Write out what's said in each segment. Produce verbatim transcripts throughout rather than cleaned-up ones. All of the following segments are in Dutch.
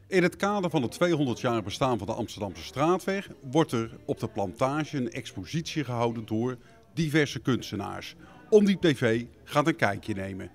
In het kader van het tweehonderd jaar bestaan van de Amsterdamse Straatweg wordt er op de Plantage een expositie gehouden door diverse kunstenaars. Ondiep T V gaat een kijkje nemen.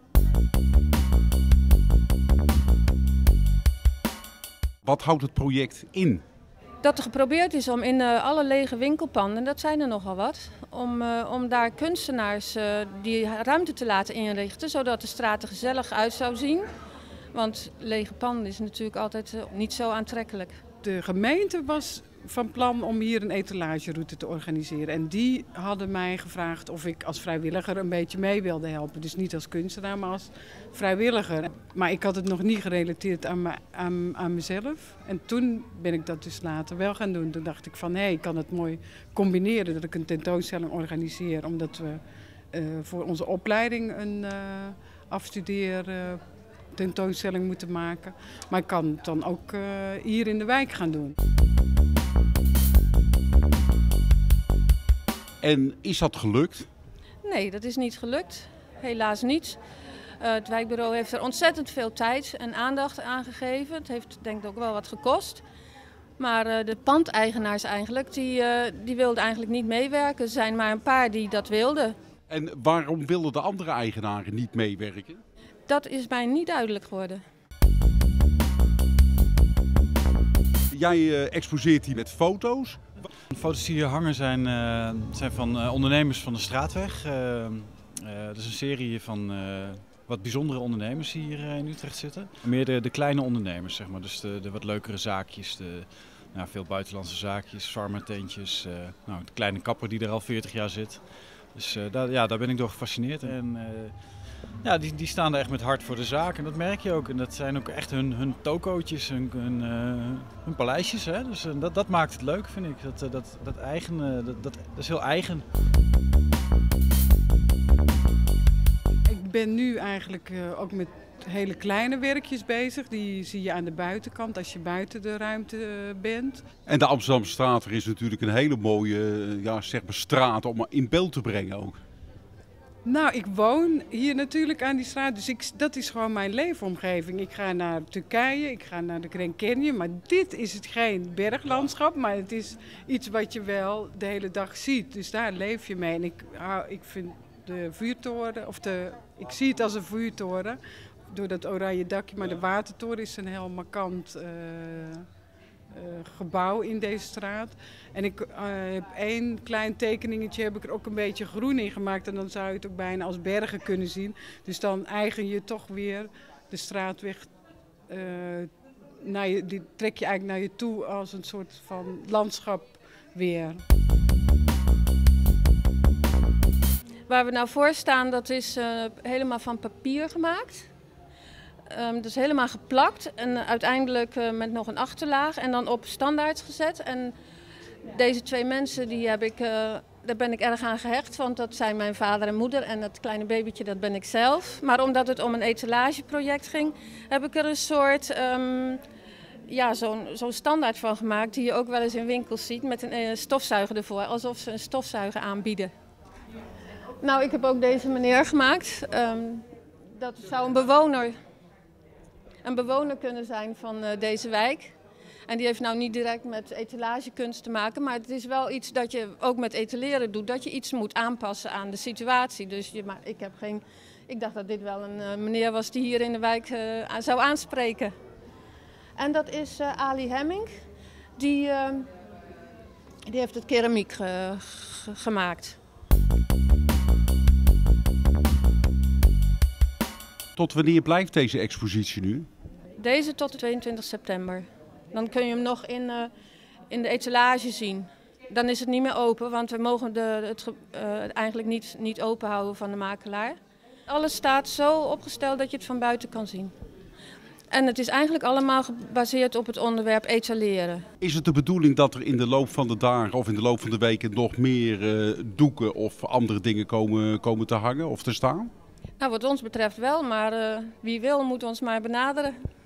Wat houdt het project in? Dat er geprobeerd is om in uh, alle lege winkelpanden, dat zijn er nogal wat, om, uh, om daar kunstenaars uh, die ruimte te laten inrichten, zodat de straat er gezellig uit zou zien. Want lege panden is natuurlijk altijd uh, niet zo aantrekkelijk. De gemeente was van plan om hier een etalageroute te organiseren. En die hadden mij gevraagd of ik als vrijwilliger een beetje mee wilde helpen. Dus niet als kunstenaar, maar als vrijwilliger. Maar ik had het nog niet gerelateerd aan, me, aan, aan mezelf. En toen ben ik dat dus later wel gaan doen. Toen dacht ik van, hé, hey, ik kan het mooi combineren dat ik een tentoonstelling organiseer. Omdat we uh, voor onze opleiding een uh, afstudeer... Uh, tentoonstelling moeten maken. Maar ik kan het dan ook uh, hier in de wijk gaan doen. En is dat gelukt? Nee, dat is niet gelukt. Helaas niet. Uh, het wijkbureau heeft er ontzettend veel tijd en aandacht aan gegeven. Het heeft denk ik ook wel wat gekost. Maar uh, de pandeigenaars eigenlijk, die, uh, die wilden eigenlijk niet meewerken. Er zijn maar een paar die dat wilden. En waarom wilden de andere eigenaren niet meewerken? Dat is mij niet duidelijk geworden. Jij uh, exposeert hier met foto's. De foto's die hier hangen zijn, uh, zijn van uh, ondernemers van de Straatweg. Uh, uh, dat is een serie van uh, wat bijzondere ondernemers die hier uh, in Utrecht zitten. Meer de, de kleine ondernemers, zeg maar. Dus de, de wat leukere zaakjes, de, nou, veel buitenlandse zaakjes, farmertentjes. Uh, nou, de kleine kapper die er al veertig jaar zit. Dus uh, daar, ja, daar ben ik door gefascineerd. En, uh, Ja, die, die staan er echt met hart voor de zaak en dat merk je ook. En dat zijn ook echt hun, hun tokootjes, hun, hun, uh, hun paleisjes. Hè? Dus uh, dat, dat maakt het leuk, vind ik. Dat, uh, dat, dat, eigen, uh, dat, dat, dat is heel eigen. Ik ben nu eigenlijk uh, ook met hele kleine werkjes bezig. Die zie je aan de buitenkant als je buiten de ruimte uh, bent. En de Amsterdamse Straatweg is natuurlijk een hele mooie uh, ja, zeg maar straat om in beeld te brengen ook. Nou, ik woon hier natuurlijk aan die straat, dus ik, dat is gewoon mijn leefomgeving. Ik ga naar Turkije, ik ga naar de Grand Canyon, maar dit is het geen berglandschap, maar het is iets wat je wel de hele dag ziet. Dus daar leef je mee. En ik, hou, ik vind de vuurtoren, of de, ik zie het als een vuurtoren, door dat oranje dakje, maar de watertoren is een heel markant uh, Uh, gebouw in deze straat. En ik uh, heb één klein tekeningetje, heb ik er ook een beetje groen in gemaakt. En dan zou je het ook bijna als bergen kunnen zien. Dus dan eigen je toch weer de straatweg, uh, naar je, die trek je eigenlijk naar je toe als een soort van landschap weer. Waar we nou voor staan, dat is uh, helemaal van papier gemaakt. Um, dat is helemaal geplakt en uh, uiteindelijk uh, met nog een achterlaag en dan op standaard gezet. En deze twee mensen, die heb ik, uh, daar ben ik erg aan gehecht, want dat zijn mijn vader en moeder en dat kleine babytje, dat ben ik zelf. Maar omdat het om een etalageproject ging, heb ik er een soort um, ja, zo'n zo'n standaard van gemaakt die je ook wel eens in winkels ziet met een uh, stofzuiger ervoor, alsof ze een stofzuiger aanbieden. Nou, ik heb ook deze meneer gemaakt. Um, dat zou een bewoner... een bewoner kunnen zijn van uh, deze wijk. En die heeft nou niet direct met etalagekunst te maken, maar het is wel iets dat je ook met etaleren doet, dat je iets moet aanpassen aan de situatie. Dus je, maar ik, heb geen, ik dacht dat dit wel een uh, meneer was die hier in de wijk uh, zou aanspreken. En dat is uh, Ali Hemming, die, uh, die heeft het keramiek uh, gemaakt. Tot wanneer blijft deze expositie nu? Deze tot tweeëntwintig september. Dan kun je hem nog in, uh, in de etalage zien. Dan is het niet meer open, want we mogen de, het uh, eigenlijk niet, niet open houden van de makelaar. Alles staat zo opgesteld dat je het van buiten kan zien. En het is eigenlijk allemaal gebaseerd op het onderwerp etaleren. Is het de bedoeling dat er in de loop van de dagen of in de loop van de weken nog meer uh, doeken of andere dingen komen, komen te hangen of te staan? Nou, wat ons betreft wel, maar uh, wie wil moet ons maar benaderen.